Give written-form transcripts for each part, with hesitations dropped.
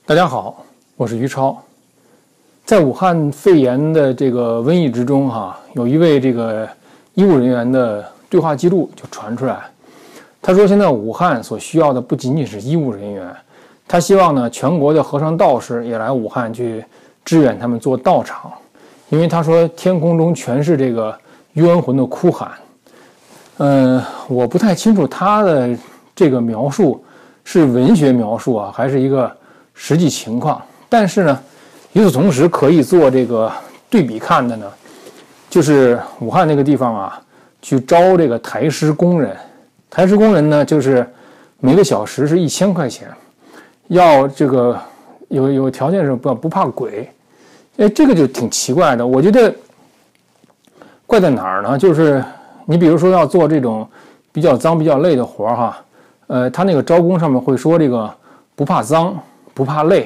大家好，我是于超。在武汉肺炎的这个瘟疫之中，有一位这个医务人员的对话记录就传出来。他说，现在武汉所需要的不仅仅是医务人员，他希望呢全国的和尚道士也来武汉去支援他们做道场，因为他说天空中全是这个冤魂的哭喊。我不太清楚他的这个描述是文学描述啊，还是一个实际情况。但是呢，与此同时可以做这个对比看的呢，就是武汉那个地方啊，去招这个抬尸工人。抬尸工人呢，就是每个小时是1000块钱，要这个有条件是不怕鬼。这个就挺奇怪的。我觉得怪在哪儿呢？就是你比如说要做这种比较脏比较累的活他那个招工上面会说这个不怕脏不怕累，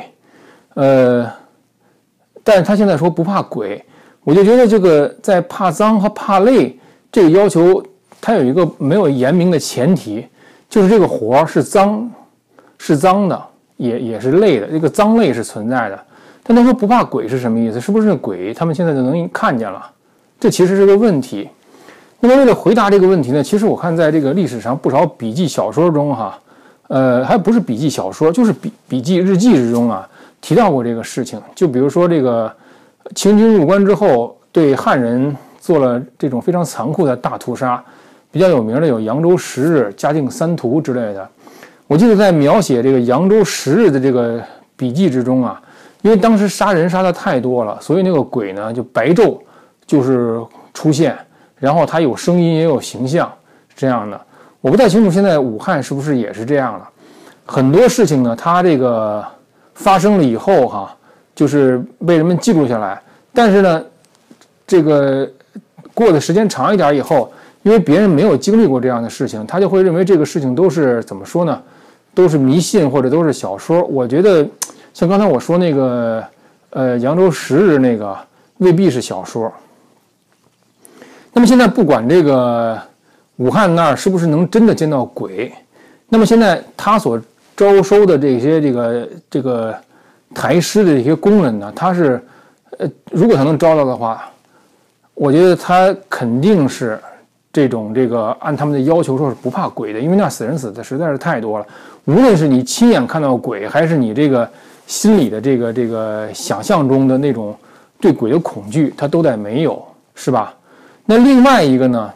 但是他现在说不怕鬼，我就觉得这个在怕脏和怕累这个要求，它有一个没有严明的前提，就是这个活是脏的，也是累的，这个脏累是存在的。但他说不怕鬼是什么意思？是不是鬼他们现在就能看见了？这其实是个问题。那么为了回答这个问题呢，其实我看在这个历史上不少笔记小说中还不是笔记小说，就是笔记日记之中提到过这个事情。就比如说这个清军入关之后，对汉人做了这种非常残酷的大屠杀，比较有名的有扬州10日、嘉定3屠之类的。我记得在描写这个扬州10日的这个笔记之中因为当时杀人杀的太多了，所以那个鬼呢就白昼就是出现，然后它有声音也有形象，是这样的。我不太清楚现在武汉是不是也是这样了。很多事情呢，它这个发生了以后就是被人们记录下来，但是呢，这个过的时间长一点以后，因为别人没有经历过这样的事情，他就会认为这个事情都是怎么说呢？都是迷信或者都是小说。我觉得像刚才我说那个扬州10日那个未必是小说。那么现在不管这个武汉那儿是不是能真的见到鬼，那么现在他所招收的这些这个抬尸的这些工人呢，他是如果他能招到的话，我觉得他肯定是这个按他们的要求说是不怕鬼的，因为那死人死的实在是太多了。无论是你亲眼看到鬼，还是你这个心里的这个想象中的那种对鬼的恐惧，他都得没有，是吧？那另外一个呢，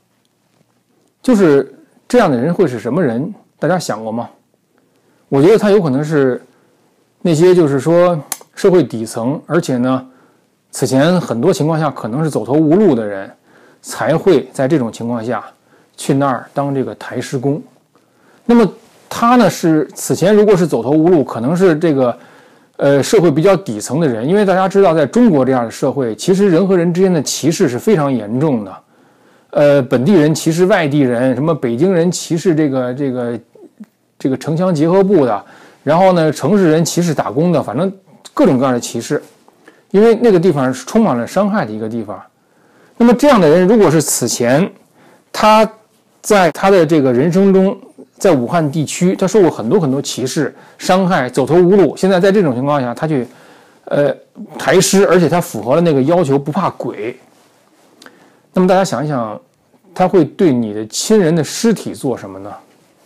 就是这样的人会是什么人？大家想过吗？我觉得他有可能是那些就是说社会底层，而且呢，此前很多情况下可能是走投无路的人，才会在这种情况下去那儿当这个抬尸工。那么他呢是此前如果是走投无路，可能是这个社会比较底层的人，因为大家知道在中国这样的社会，其实人和人之间的歧视是非常严重的。本地人歧视外地人，什么北京人歧视这个城乡结合部的，然后呢城市人歧视打工的，反正各种各样的歧视，因为那个地方是充满了伤害的一个地方。那么这样的人如果是此前他在他的这个人生中，在武汉地区他受过很多歧视伤害，走投无路，现在在这种情况下他去抬尸，而且他符合了那个要求，不怕鬼。那么大家想一想，他会对你的亲人的尸体做什么呢？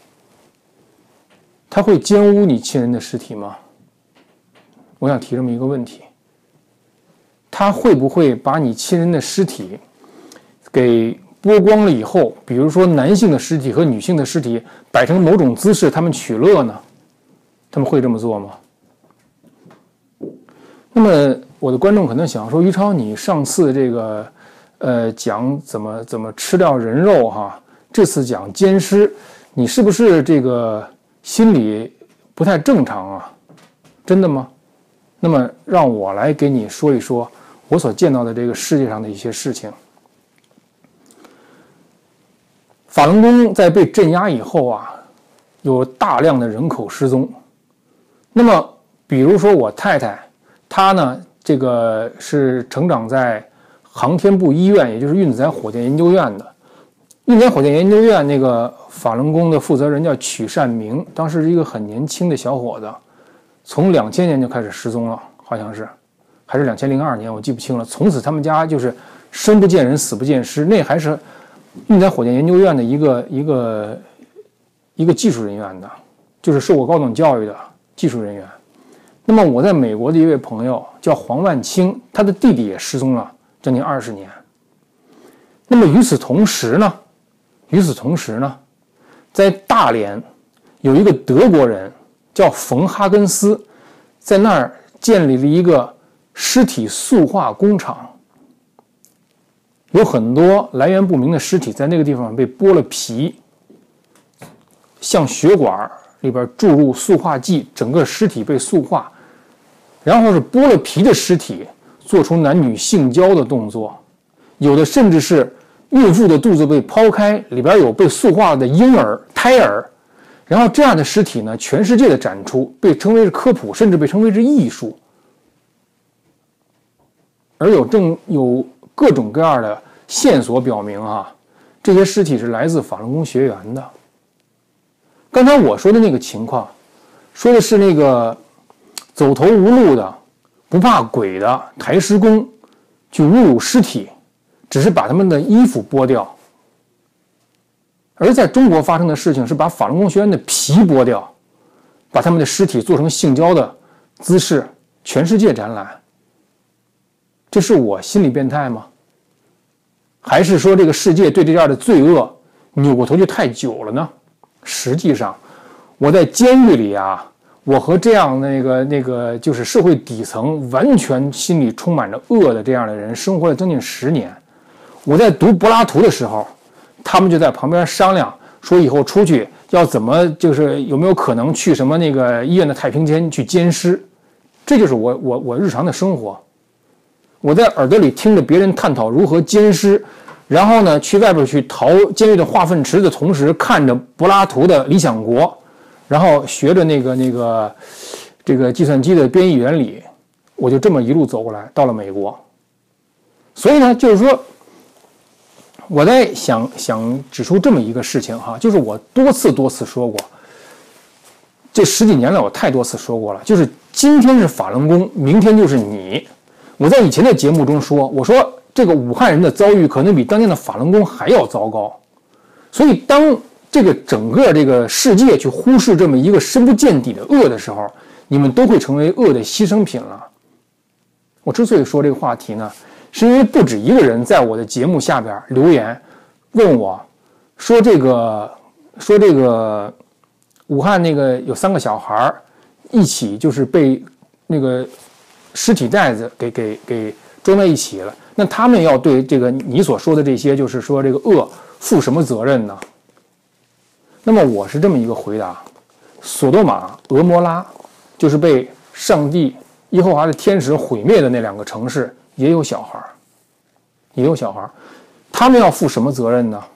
他会奸污你亲人的尸体吗？我想提这么一个问题。他会不会把你亲人的尸体给剥光了以后，比如说男性的尸体和女性的尸体摆成某种姿势，他们取乐呢？他们会这么做吗？那么我的观众可能想说，于超，你上次这个讲怎么吃掉人肉这次讲奸尸，你是不是这个心理不太正常真的吗？那么让我来给你说一说我所见到的这个世界上的一些事情。法轮功在被镇压以后有大量的人口失踪。那么比如说我太太，她呢这个是成长在航天部医院，也就是运载火箭研究院的。运载火箭研究院那个法轮功的负责人叫曲善明，当时是一个很年轻的小伙子， 从2000年就开始失踪了，好像是，还是2002年，我记不清了。从此他们家就是生不见人，死不见尸。那还是运载火箭研究院的一个技术人员的，就是受过高等教育的技术人员。那么我在美国的一位朋友叫黄万清，他的弟弟也失踪了将近20年。那么与此同时呢，在大连有一个德国人叫冯哈根斯，在那儿建立了一个尸体塑化工厂，有很多来源不明的尸体在那个地方被剥了皮，向血管里边注入塑化剂，整个尸体被塑化，然后是剥了皮的尸体做出男女性交的动作，有的甚至是孕妇的肚子被剖开，里边有被塑化的婴儿、胎儿，然后这样的尸体呢，全世界的展出，被称为是科普，甚至被称为是艺术。而有各种各样的线索表明这些尸体是来自法轮功学员的。刚才我说的那个情况，说的是那个走投无路的、不怕鬼的抬尸工去侮辱尸体，只是把他们的衣服剥掉。而在中国发生的事情是把法轮功学员的皮剥掉，把他们的尸体做成性交的姿势，全世界展览。这是我心理变态吗？还是说这个世界对这样的罪恶扭过头去太久了呢？实际上，我在监狱里我和这样那个就是社会底层完全心里充满着恶的这样的人生活了将近10年。我在读柏拉图的时候，他们就在旁边商量说以后出去要怎么，就是有没有可能去什么那个医院的太平间去监尸。这就是我日常的生活。我在耳朵里听着别人探讨如何监尸，然后呢去外边去淘监狱的化粪池的同时，看着柏拉图的《理想国》，然后学着这个计算机的编译原理，我就这么一路走过来，到了美国。所以呢，就是说，我在想指出这么一个事情就是我多次说过，这10几年来我太多次说过了，就是今天是法轮功，明天就是你。我在以前的节目中说，我说这个武汉人的遭遇可能比当年的法轮功还要糟糕。所以当这个整个这个世界去忽视这么一个深不见底的恶的时候，你们都会成为恶的牺牲品了。我之所以说这个话题呢，是因为不止一个人在我的节目下边留言问我说这个武汉那个有3个小孩一起就是被那个尸体袋子给装在一起了，那他们要对这个你所说的这些就是说这个恶负什么责任呢？那么我是这么一个回答：索多玛、俄摩拉就是被上帝耶和华的天使毁灭的那2个城市，也有小孩，他们要负什么责任呢？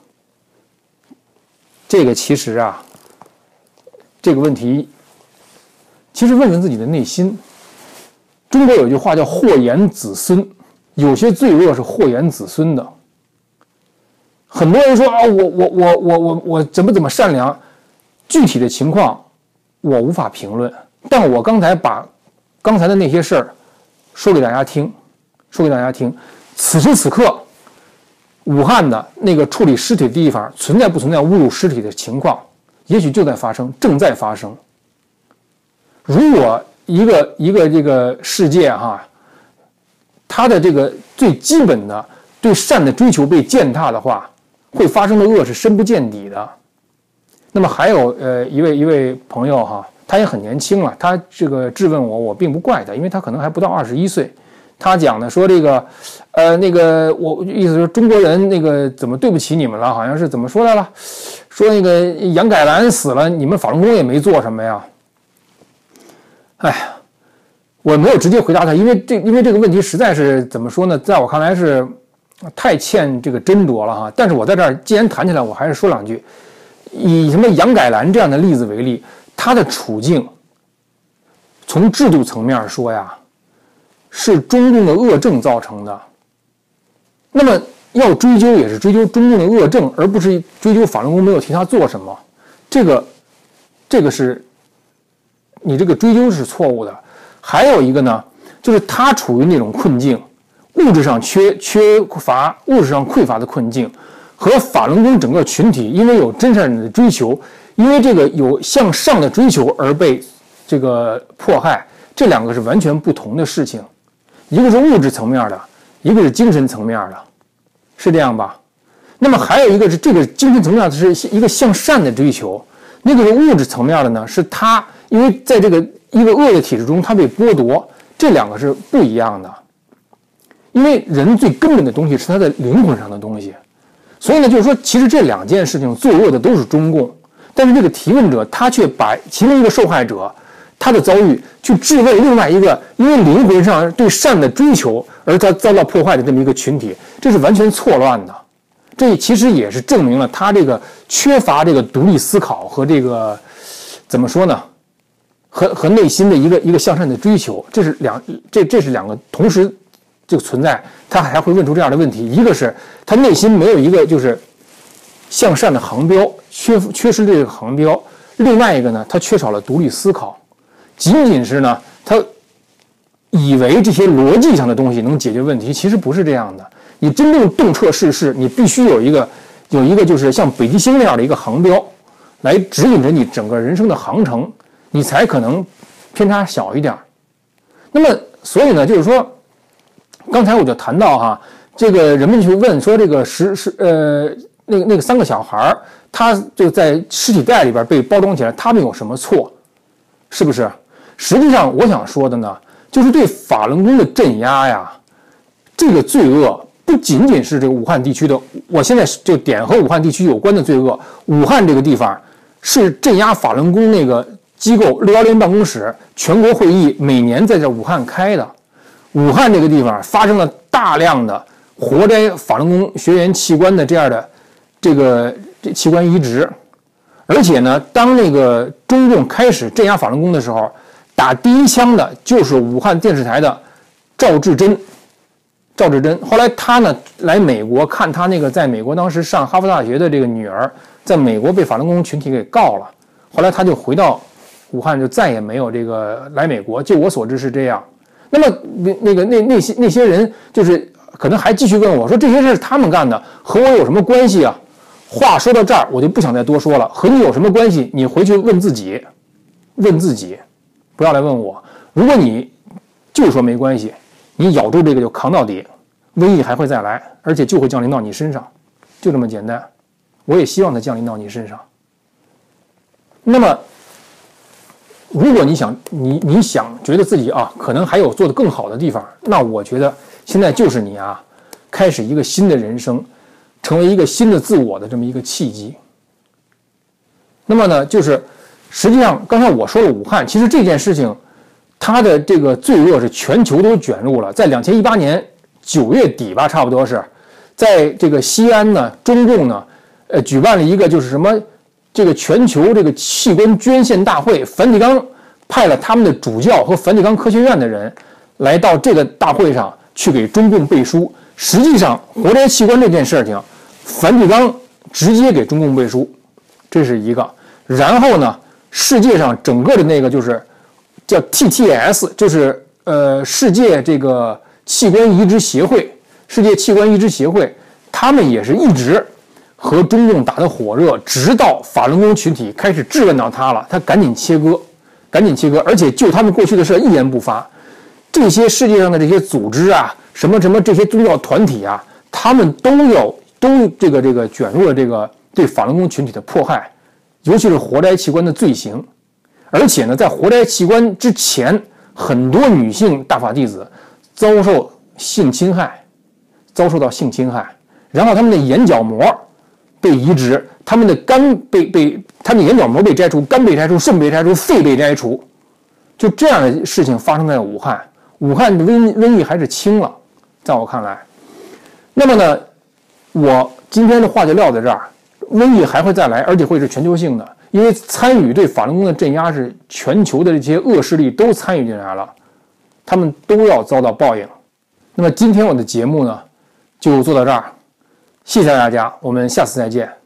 这个其实这个问题其实问问自己的内心。中国有一句话叫祸延子孙，有些罪恶是祸延子孙的。很多人说我怎么善良，具体的情况我无法评论，但我刚才把刚才的那些事儿说给大家听。此时此刻，武汉的那个处理尸体的地方存在不存在侮辱尸体的情况，也许就在发生，正在发生。如果一个这个世界它的这个最基本的对善的追求被践踏的话，会发生的恶是深不见底的。那么还有一位朋友他也很年轻了，他这个质问我并不怪他，因为他可能还不到21岁。他讲的说这个我意思是中国人那个怎么对不起你们了，好像是怎么说来了，说那个杨改兰死了，你们法轮功也没做什么呀。哎呀，我没有直接回答他，因为这个问题实在是怎么说呢，在我看来是太欠这个斟酌了但是我在这儿既然谈起来，我还是说2句。以什么杨改兰这样的例子为例，他的处境从制度层面说是中共的恶政造成的。那么要追究也是追究中共的恶政，而不是追究法轮功没有替他做什么。这个是你这个追究是错误的。还有一个呢，就是他处于那种困境，物质上缺乏、物质上匮乏的困境，和法轮功整个群体因为有真善忍的追求，因为这个有向上的追求而被这个迫害，这两个是完全不同的事情。一个是物质层面的，一个是精神层面的，是这样吧？那么还有一个是这个精神层面的是一个向善的追求，那个是物质层面的呢，是他因为在这个一个恶劣体制中他被剥夺，这两个是不一样的。因为人最根本的东西是他的灵魂上的东西，所以呢，就是说，其实这两件事情作恶的都是中共，但是这个提问者他却把其中一个受害者他的遭遇去质问另外一个因为灵魂上对善的追求而他遭到破坏的这么一个群体，这是完全错乱的。这其实也是证明了他这个缺乏这个独立思考和这个怎么说呢，和内心的一个向善的追求，这是两个同时就存在，他还会问出这样的问题。一个是他内心没有一个就是向善的航标，缺失这个航标；另外一个呢，他缺少了独立思考，仅仅是呢，他以为这些逻辑上的东西能解决问题，其实不是这样的。你真正洞彻世事，你必须有一个就是像北极星那样的一个航标，来指引着你整个人生的航程，你才可能偏差小一点。那么，所以呢，就是说，刚才我就谈到哈，这个人们去问说，这个那个3个小孩，他就在尸体袋里边被包装起来，他们有什么错？是不是？实际上，我想说的呢，就是对法轮功的镇压呀，这个罪恶不仅仅是这个武汉地区的，我现在就点和武汉地区有关的罪恶。武汉这个地方是镇压法轮功那个机构610办公室全国会议每年在这武汉开的。武汉这个地方发生了大量的活摘法轮功学员器官的这样的这器官移植，而且呢，当那个中共开始镇压法轮功的时候，打第一枪的就是武汉电视台的赵志珍。后来他呢来美国看他那个在美国当时上哈佛大学的这个女儿，在美国被法轮功群体给告了，后来他就回到武汉，就再也没有这个来美国。就我所知是这样。那么那些人就是可能还继续问我说，这些事是他们干的，和我有什么关系啊？话说到这儿，我就不想再多说了。和你有什么关系？你回去问自己，不要来问我。如果你就说没关系，你咬住这个就扛到底，瘟疫还会再来，而且就会降临到你身上，就这么简单。我也希望它降临到你身上。那么，如果你想觉得自己可能还有做得更好的地方，那我觉得现在就是你开始一个新的人生，成为一个新的自我的这么一个契机。那么呢，就是实际上刚才我说了武汉，其实这件事情它的这个罪恶是全球都卷入了。在2018年9月底吧，差不多是在这个西安呢，中共呢举办了一个就是什么这个全球这个器官捐献大会，梵蒂冈派了他们的主教和梵蒂冈科学院的人来到这个大会上去给中共背书。实际上活摘器官这件事情，梵蒂冈直接给中共背书，这是一个。然后呢，世界上整个的那个就是叫 TTS， 就是世界这个器官移植协会，他们也是一直和中共打得火热，直到法轮功群体开始质问到他了，他赶紧切割，而且就他们过去的事一言不发。这些世界上的这些组织什么这些宗教团体他们都这个卷入了这个对法轮功群体的迫害，尤其是活摘器官的罪行。而且呢，在活摘器官之前，很多女性大法弟子遭受到性侵害，然后他们的眼角膜被移植，他们的肝他们的眼角膜被摘除，肝被摘除，肾被摘除，肺被摘除，就这样的事情发生在武汉。武汉的瘟疫还是轻了，在我看来。那么呢，我今天的话就撂在这儿，瘟疫还会再来，而且会是全球性的。因为参与对法轮功的镇压是全球的这些恶势力都参与进来了，他们都要遭到报应。那么今天我的节目呢，就做到这儿，谢谢大家，我们下次再见。